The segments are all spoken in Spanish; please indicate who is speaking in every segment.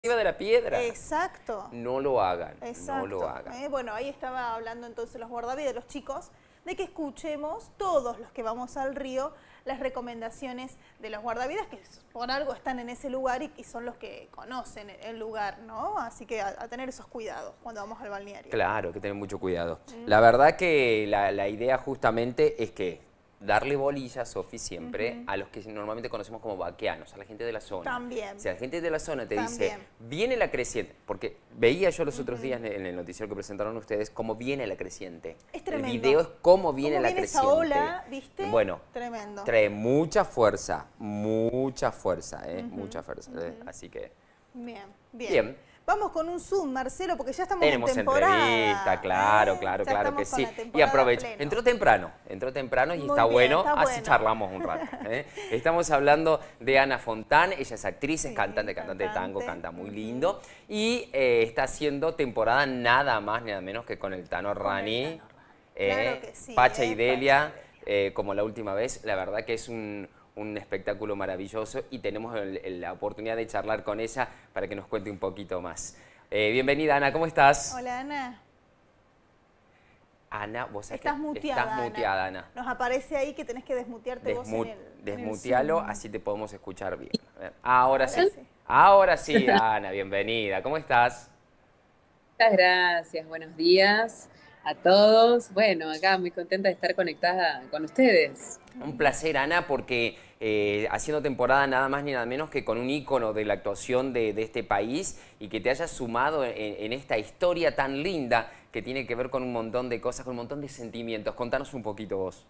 Speaker 1: de la piedra.
Speaker 2: Exacto.
Speaker 1: No lo hagan,
Speaker 2: Exacto.
Speaker 1: no lo hagan.
Speaker 2: Bueno, ahí estaba hablando entonces los guardavidas, los chicos, de que escuchemos todos los que vamos al río las recomendaciones de los guardavidas, que por algo están en ese lugar y son los que conocen el lugar, ¿no? Así que a tener esos cuidados cuando vamos al balneario.
Speaker 1: Claro, hay que tener mucho cuidado. La verdad que la idea justamente es que darle bolilla, Sofi, siempre a los que normalmente conocemos como vaqueanos, a la gente de la zona.
Speaker 2: También.
Speaker 1: Si la gente de la zona te dice,
Speaker 2: También.
Speaker 1: viene la creciente, porque veía yo los otros días en el noticiero que presentaron ustedes cómo viene la creciente.
Speaker 2: Es tremendo.
Speaker 1: El video es cómo viene la
Speaker 2: esa
Speaker 1: creciente.
Speaker 2: ola, ¿viste?
Speaker 1: Bueno,
Speaker 2: tremendo.
Speaker 1: Trae mucha fuerza, mucha fuerza, mucha fuerza. Así que...
Speaker 2: Bien.
Speaker 1: Bien.
Speaker 2: Vamos con un Zoom, Marcelo, porque ya estamos
Speaker 1: Tenemos
Speaker 2: en temporada.
Speaker 1: entrevista, claro que sí. Y aprovecho. Entró temprano y
Speaker 2: Muy
Speaker 1: está
Speaker 2: bien,
Speaker 1: bueno,
Speaker 2: está
Speaker 1: así
Speaker 2: bueno.
Speaker 1: charlamos un rato. Estamos hablando de Ana Fontán, ella es actriz, es
Speaker 2: Sí,
Speaker 1: cantante de tango,
Speaker 2: cantante.
Speaker 1: canta muy lindo. Y está haciendo temporada nada más, nada menos que con el Tano Rani.
Speaker 2: Claro que sí,
Speaker 1: Pacha y Delia,
Speaker 2: Pacha.
Speaker 1: como la última vez. La verdad que es un espectáculo maravilloso y tenemos la oportunidad de charlar con ella para que nos cuente un poquito más. Bienvenida, Ana, ¿cómo estás?
Speaker 2: Hola, Ana.
Speaker 1: Ana, vos sabés
Speaker 2: Estás
Speaker 1: que
Speaker 2: muteada,
Speaker 1: estás muteada, Ana.
Speaker 2: Nos aparece ahí que tenés que desmutearte vos en el
Speaker 1: Desmutealo,
Speaker 2: Zoom.
Speaker 1: así te podemos escuchar bien. A ver, ahora sí.
Speaker 2: sí.
Speaker 1: Ahora sí, Ana, bienvenida. ¿Cómo estás?
Speaker 3: Muchas gracias, buenos días a todos. Bueno, acá muy contenta de estar conectada con ustedes.
Speaker 1: Un placer, Ana, porque haciendo temporada nada más ni nada menos que con un ícono de la actuación de este país y que te hayas sumado en esta historia tan linda que tiene que ver con un montón de cosas, con un montón de sentimientos. Contanos un poquito vos.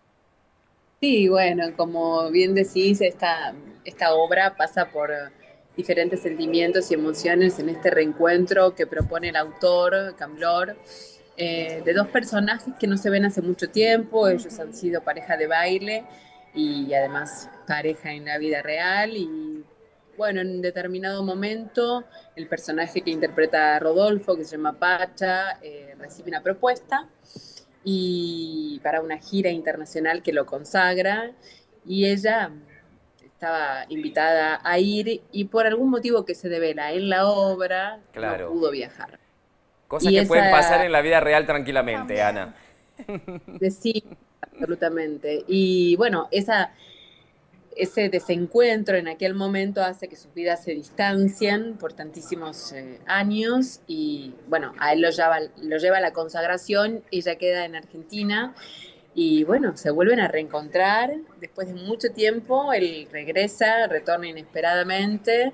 Speaker 3: Sí, bueno, como bien decís, esta obra pasa por diferentes sentimientos y emociones en este reencuentro que propone el autor, Camblor, de dos personajes que no se ven hace mucho tiempo. Ellos han sido pareja de baile y además pareja en la vida real. Y bueno, en determinado momento, el personaje que interpreta a Rodolfo, que se llama Pacha, recibe una propuesta y para una gira internacional que lo consagra, y ella estaba invitada a ir y por algún motivo que se devela en la obra
Speaker 1: Claro.
Speaker 3: no pudo viajar.
Speaker 1: Cosas
Speaker 3: Y
Speaker 1: que pueden
Speaker 3: esa-
Speaker 1: pasar en la vida real tranquilamente,
Speaker 2: También.
Speaker 1: Ana.
Speaker 3: Sí, absolutamente. Y bueno, ese desencuentro en aquel momento hace que sus vidas se distancien por tantísimos años, y bueno, a él lo lleva a la consagración, ella queda en Argentina y bueno, se vuelven a reencontrar después de mucho tiempo. Él retorna inesperadamente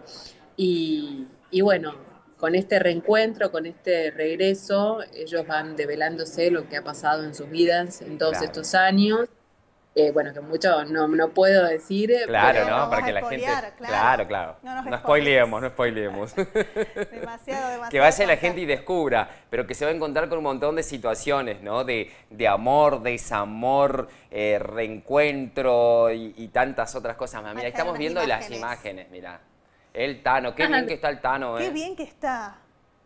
Speaker 3: y bueno, con este reencuentro, con este regreso, ellos van develándose lo que ha pasado en sus vidas en todos
Speaker 1: Claro.
Speaker 3: estos años. Bueno, que mucho no puedo decir,
Speaker 1: Claro,
Speaker 3: pero
Speaker 1: ¿no? Para
Speaker 2: vas
Speaker 1: que
Speaker 2: a
Speaker 1: la gente...
Speaker 2: spoilear,
Speaker 1: Claro,
Speaker 2: claro.
Speaker 1: claro.
Speaker 2: No nos
Speaker 1: No spoileemos, no spoileemos.
Speaker 2: Demasiado.
Speaker 1: Que vaya la gente y descubra, pero que se va a encontrar con un montón de situaciones, ¿no? De amor, desamor, reencuentro y tantas otras cosas más. Mira,
Speaker 2: Acá
Speaker 1: estamos
Speaker 2: unas
Speaker 1: viendo las
Speaker 2: imágenes.
Speaker 1: imágenes, mira. El Tano, qué bien que está el Tano, ¿eh?
Speaker 2: Qué bien que está.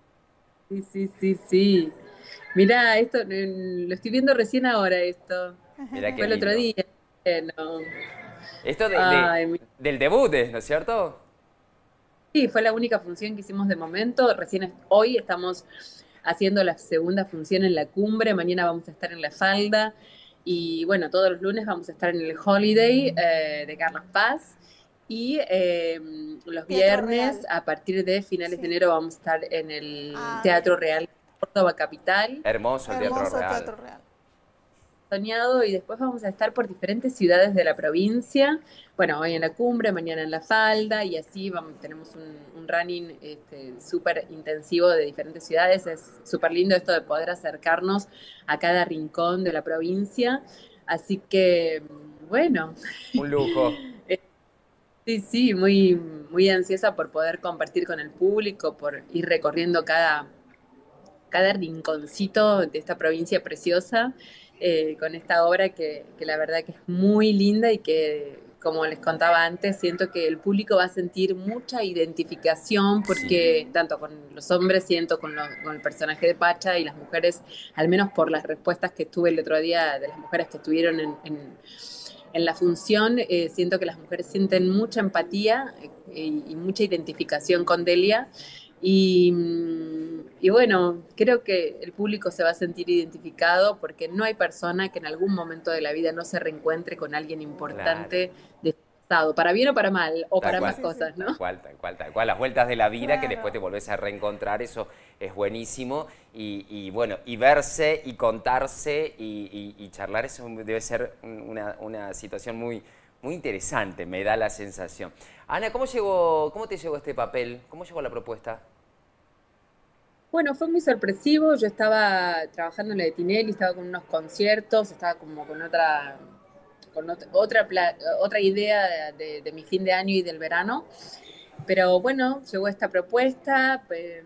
Speaker 3: Sí. Mirá, esto lo estoy viendo recién ahora esto.
Speaker 1: Mirá qué
Speaker 3: Fue el otro
Speaker 1: lindo.
Speaker 3: día. No.
Speaker 1: Esto
Speaker 3: Ay,
Speaker 1: del debut, ¿no es cierto?
Speaker 3: sí, fue la única función que hicimos de momento. Hoy estamos haciendo la segunda función en la Cumbre. Mañana vamos a estar en La Falda. Y bueno, todos los lunes vamos a estar en el Holiday de Carlos Paz. Y los
Speaker 2: Teatro
Speaker 3: viernes,
Speaker 2: Real.
Speaker 3: a partir de finales
Speaker 2: Sí.
Speaker 3: de enero, vamos a estar en el
Speaker 2: Ah,
Speaker 3: Teatro Real Córdoba Capital.
Speaker 1: Hermoso el Teatro
Speaker 2: Hermoso
Speaker 1: Real.
Speaker 2: Teatro Real.
Speaker 3: Soñado, y después vamos a estar por diferentes ciudades de la provincia. Bueno, hoy en la Cumbre, mañana en La Falda, y así tenemos un running súper intensivo de diferentes ciudades. Es súper lindo esto de poder acercarnos a cada rincón de la provincia. Así que, bueno,
Speaker 1: Un lujo.
Speaker 3: sí, muy ansiosa por poder compartir con el público, por ir recorriendo cada rinconcito de esta provincia preciosa, con esta obra que la verdad que es muy linda y que, como les contaba antes, siento que el público va a sentir mucha identificación, porque tanto con los hombres siento con el personaje de Pacha, y las mujeres, al menos por las respuestas que tuve el otro día de las mujeres que estuvieron en la función siento que las mujeres sienten mucha empatía y mucha identificación con Delia. Y bueno, creo que el público se va a sentir identificado porque no hay persona que en algún momento de la vida no se reencuentre con alguien
Speaker 1: Claro.
Speaker 3: importante de su pasado, para bien o para mal, o
Speaker 1: Tal
Speaker 3: para
Speaker 1: cual,
Speaker 3: ambas
Speaker 2: Sí, sí,
Speaker 3: cosas,
Speaker 1: tal
Speaker 3: ¿no?
Speaker 1: cual, tal cual, tal cual. Las vueltas de la vida que después te
Speaker 2: claro.
Speaker 1: volvés a reencontrar, eso es buenísimo. Y bueno, y verse y contarse y charlar, eso debe ser una situación muy, muy interesante, me da la sensación. Ana, cómo te llegó este papel? ¿Cómo llegó la propuesta?
Speaker 3: Bueno, fue muy sorpresivo. Yo estaba trabajando en la de Tinelli, estaba con unos conciertos, estaba como con otra idea de mi fin de año y del verano. Pero bueno, llegó esta propuesta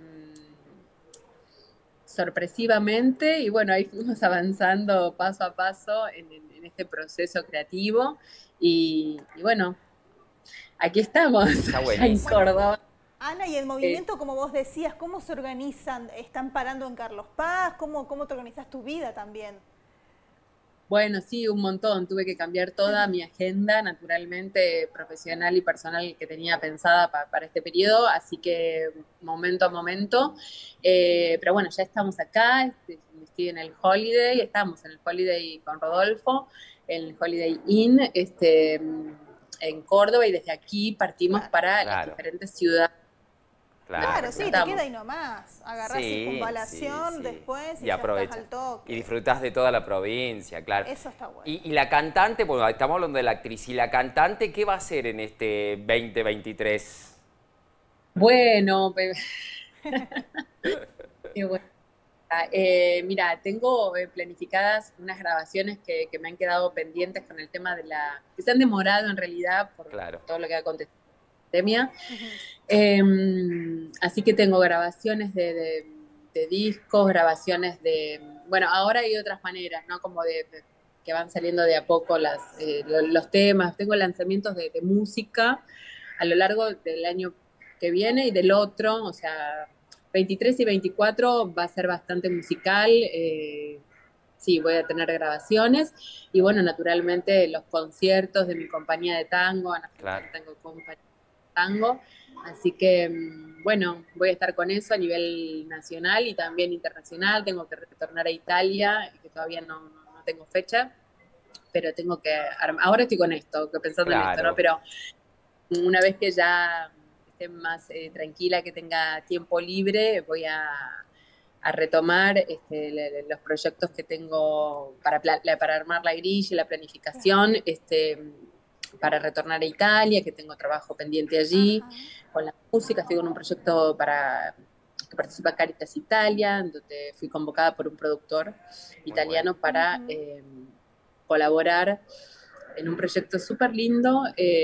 Speaker 3: sorpresivamente y bueno, ahí fuimos avanzando paso a paso en este proceso creativo y bueno, aquí estamos,
Speaker 1: Está
Speaker 3: allá en
Speaker 1: buenísimo.
Speaker 2: Bueno,
Speaker 3: Córdoba.
Speaker 2: Ana, y el
Speaker 3: Eh,
Speaker 2: movimiento, como vos decías, ¿cómo se organizan? ¿Están parando en Carlos Paz? ¿Cómo te organizas tu vida también?
Speaker 3: Bueno, sí, un montón. Tuve que cambiar toda mi agenda, naturalmente, profesional y personal que tenía pensada para este periodo, así que momento a momento. Pero bueno, ya estamos acá, estoy en el Holiday, estamos en el Holiday con Rodolfo, en el Holiday Inn, en Córdoba, y desde aquí partimos
Speaker 2: Claro.
Speaker 3: para las
Speaker 1: Claro,
Speaker 3: diferentes ciudades que
Speaker 1: claro,
Speaker 2: Claro, sí, te
Speaker 1: claro.
Speaker 2: queda
Speaker 3: representamos.
Speaker 2: ahí nomás. Agarrás
Speaker 1: Sí, sí,
Speaker 2: circunvalación
Speaker 1: sí.
Speaker 2: después y
Speaker 1: Y
Speaker 2: ya estás
Speaker 1: aprovecha.
Speaker 2: al
Speaker 1: Y
Speaker 2: toque.
Speaker 1: disfrutás de toda la provincia, claro.
Speaker 2: Eso está bueno.
Speaker 1: Y la cantante, bueno, estamos hablando de la actriz. ¿Y la cantante qué va a hacer en este 2023?
Speaker 3: Bueno, qué bueno. Mira, tengo planificadas unas grabaciones que me han quedado pendientes con el tema que se han demorado en realidad por
Speaker 1: Claro,
Speaker 3: todo lo que ha acontecido en la pandemia.
Speaker 2: Ujú.
Speaker 3: Así que tengo grabaciones de discos, grabaciones bueno, ahora hay otras maneras, ¿no? Como que van saliendo de a poco los temas. Tengo lanzamientos de música a lo largo del año que viene y del otro, o sea, 23 y 24 va a ser bastante musical. Sí, voy a tener grabaciones y bueno, naturalmente los conciertos de mi compañía de tango, Ana
Speaker 1: claro.
Speaker 3: Francisca Tango Compañía de Tango. Así que, bueno, voy a estar con eso a nivel nacional y también internacional. Tengo que retornar a Italia, que todavía no tengo fecha, pero tengo que ahora estoy con esto, pensando en esto, ¿no?
Speaker 1: Claro.
Speaker 3: Pero una vez que ya esté más tranquila, que tenga tiempo libre, voy a retomar los proyectos que tengo para armar la grilla y la planificación, para retornar a Italia, que tengo trabajo pendiente allí,
Speaker 2: Ajá.
Speaker 3: con la música. Estoy con un proyecto que participa Caritas Italia, donde fui convocada por un productor
Speaker 1: Muy bueno.
Speaker 3: italiano para
Speaker 2: Ujú.
Speaker 3: colaborar en un proyecto súper lindo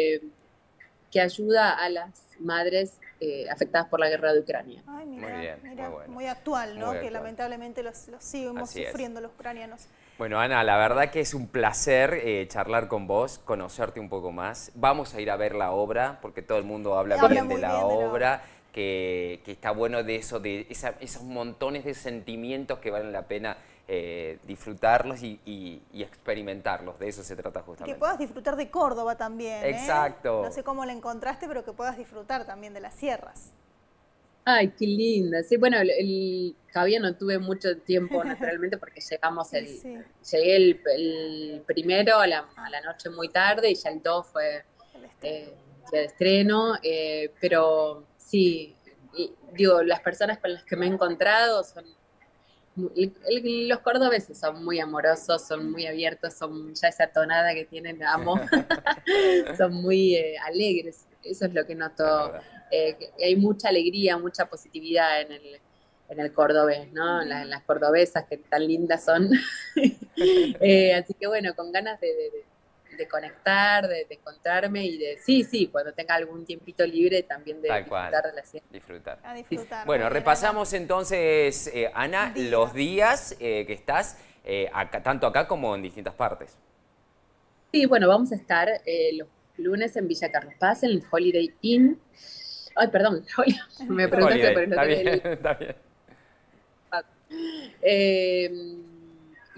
Speaker 3: que ayuda a las madres afectadas por la guerra de Ucrania.
Speaker 2: Ay,
Speaker 1: Muy
Speaker 2: mira,
Speaker 1: bien, muy
Speaker 2: mira,
Speaker 1: bueno.
Speaker 2: muy actual,
Speaker 1: Muy
Speaker 2: ¿no? Que
Speaker 1: actual.
Speaker 2: lamentablemente los seguimos
Speaker 1: Así es.
Speaker 2: sufriendo los ucranianos.
Speaker 1: Bueno, Ana, la verdad que es un placer charlar con vos, conocerte un poco más. Vamos a ir a ver la obra, porque todo el mundo habla
Speaker 2: Habla
Speaker 1: bien de
Speaker 2: muy
Speaker 1: la
Speaker 2: bien de la obra.
Speaker 1: obra, que está bueno de eso, esos montones de sentimientos que valen la pena disfrutarlos y experimentarlos. De eso se trata
Speaker 2: Y que
Speaker 1: justamente.
Speaker 2: puedas disfrutar de Córdoba también, ¿eh? No
Speaker 1: Exacto.
Speaker 2: sé cómo la encontraste, pero que puedas disfrutar también de las sierras.
Speaker 3: Ay, qué linda. Sí, bueno, todavía no tuve mucho tiempo, naturalmente, porque
Speaker 2: Y sí,
Speaker 3: llegué el primero a
Speaker 2: ah,
Speaker 3: la noche muy tarde y ya el 2 fue
Speaker 2: el estreno.
Speaker 3: eh, día de estreno, pero sí, digo, las personas con las que me he encontrado los cordobeses son muy amorosos, son muy abiertos, son ya esa tonada que tienen, amo, son muy alegres, eso es lo que
Speaker 1: Es
Speaker 3: noto,
Speaker 1: verdad.
Speaker 3: que hay mucha alegría, mucha positividad en el cordobés, ¿no? En
Speaker 2: Bien.
Speaker 3: las cordobesas que tan lindas son. Así que bueno, con ganas de conectar, de encontrarme y sí, sí, cuando tenga algún tiempito libre también de
Speaker 1: Tal cual.
Speaker 3: disfrutar de la ciencia.
Speaker 1: Disfrutar.
Speaker 2: A
Speaker 3: Sí, sí.
Speaker 2: disfrutar. Muy
Speaker 1: Bueno,
Speaker 2: bien, Ana.
Speaker 1: repasamos entonces, Ana, los
Speaker 2: Días.
Speaker 1: días que estás, tanto acá como en distintas partes.
Speaker 3: Sí, bueno, vamos a estar los lunes en Villa Carlos Paz, en el Holiday Inn. Ay, perdón, me
Speaker 2: Pero
Speaker 3: preguntaste por
Speaker 1: Holiday,
Speaker 3: el
Speaker 1: está
Speaker 3: hotel.
Speaker 1: bien, está bien.
Speaker 3: Eh,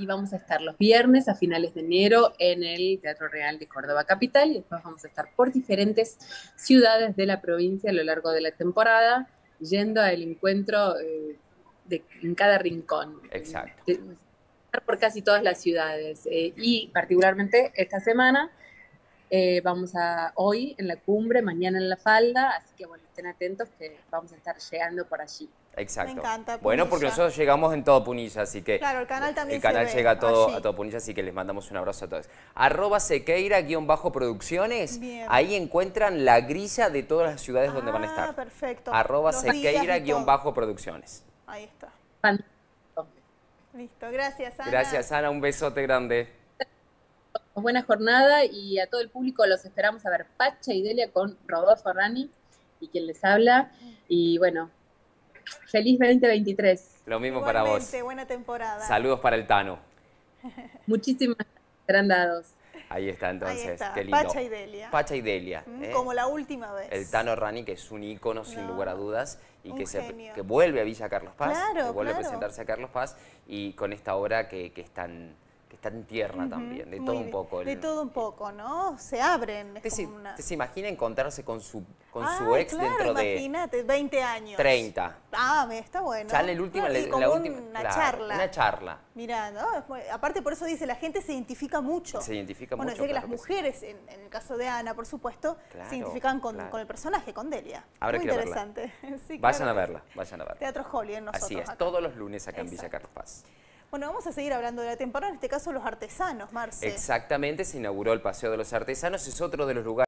Speaker 3: y vamos a estar los viernes a finales de enero en el Teatro Real de Córdoba Capital y después vamos a estar por diferentes ciudades de la provincia a lo largo de la temporada, yendo al encuentro en cada rincón.
Speaker 1: Exacto.
Speaker 3: Por casi todas las ciudades y particularmente esta semana vamos a hoy en la Cumbre, mañana en La Falda, así que bueno, estén atentos que vamos a estar llegando por allí.
Speaker 1: Exacto.
Speaker 2: Me encanta,
Speaker 1: bueno,
Speaker 2: Punilla.
Speaker 1: porque nosotros llegamos en todo Punilla, así que...
Speaker 2: Claro, el canal también
Speaker 1: el canal
Speaker 2: se ve
Speaker 1: llega a todo
Speaker 2: allí.
Speaker 1: Punilla, así que les mandamos un abrazo a todos. @Sequeira_producciones,
Speaker 2: Bien.
Speaker 1: ahí encuentran la grilla de todas las ciudades donde van a estar.
Speaker 2: Perfecto. Los días y
Speaker 1: @Sequeira_producciones.
Speaker 2: Ahí está.
Speaker 3: Fantástico.
Speaker 2: Listo, gracias, Ana.
Speaker 1: Gracias, Ana, un besote grande.
Speaker 3: Buena jornada y a todo el público los esperamos a ver Pacha y Delia con Rodolfo Rani y quien les habla. Y bueno, feliz 2023.
Speaker 1: Lo mismo para vos.
Speaker 2: Igualmente, buena temporada.
Speaker 1: Saludos para el Tano.
Speaker 3: Muchísimas gracias, serán dados.
Speaker 1: Ahí está entonces,
Speaker 2: Ahí está,
Speaker 1: qué lindo.
Speaker 2: Pacha y Delia.
Speaker 1: Pacha y Delia.
Speaker 2: Como la última vez.
Speaker 1: El Tano Rani, que es un ícono sin lugar a dudas y
Speaker 2: un genio.
Speaker 1: que vuelve a Villa Carlos Paz,
Speaker 2: Claro,
Speaker 1: que vuelve a
Speaker 2: claro.
Speaker 1: presentarse a Carlos Paz y con esta obra que es tan tierna también, de
Speaker 2: Muy
Speaker 1: todo un
Speaker 2: bien.
Speaker 1: poco.
Speaker 2: De todo un poco, ¿no? Se abren.
Speaker 1: ¿Usted
Speaker 2: Es
Speaker 1: se,
Speaker 2: como una...
Speaker 1: usted se imagina encontrarse con su
Speaker 2: Ah,
Speaker 1: ex
Speaker 2: claro,
Speaker 1: dentro de
Speaker 2: imagínate, 20 años.
Speaker 1: 30?
Speaker 2: Está bueno.
Speaker 1: Ya en la última,
Speaker 2: Claro, y como
Speaker 1: la última
Speaker 2: una
Speaker 1: claro,
Speaker 2: charla.
Speaker 1: Una charla.
Speaker 2: Mirá, ¿no? Aparte por eso dice, la gente se identifica mucho.
Speaker 1: Se identifica
Speaker 2: bueno,
Speaker 1: mucho.
Speaker 2: sé que
Speaker 1: claro
Speaker 2: las
Speaker 1: sí.
Speaker 2: mujeres, en el caso de Ana, por supuesto,
Speaker 1: Claro,
Speaker 2: se identifican con el personaje, con Delia.
Speaker 1: Habrá
Speaker 2: Muy
Speaker 1: que ir a verla.
Speaker 2: interesante. Sí,
Speaker 1: Vayan
Speaker 2: claro
Speaker 1: a
Speaker 2: que
Speaker 1: verla, vayan a verla.
Speaker 2: sí. Teatro Holly en nosotros
Speaker 1: Así es,
Speaker 2: acá.
Speaker 1: todos los lunes acá en Villa
Speaker 2: Exacto.
Speaker 1: Carlos Paz.
Speaker 2: Bueno, vamos a seguir hablando de la temporada, en este caso los artesanos, Marce.
Speaker 1: Exactamente, se inauguró el Paseo de los Artesanos, es otro de los lugares